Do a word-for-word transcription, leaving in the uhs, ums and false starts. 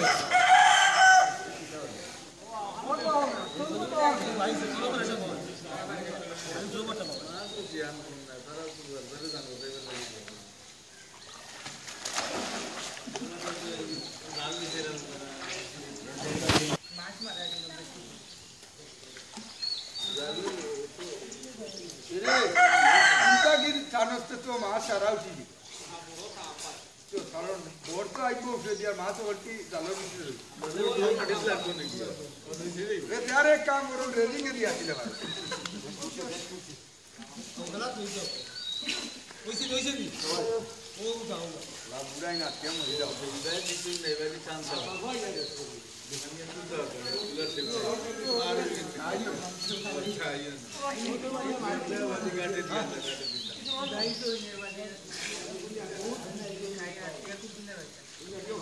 तो माँ शराब की तो सारा बोर्ड तो आई को फिर दिया माँ तो वल्टी डालो भी वे यार एक काम करो रेलिंग दिया चिल्ला बार गलत नहीं तो वैसे वैसे भी वो उठाऊंगा ला बुरा ही ना क्या मुझे जाओ इधर किसी ने वाली चांस है दुनिया तो तो उधर से मार खाई खाई वाली गाड़ी दिया ढाई सौ ने वाले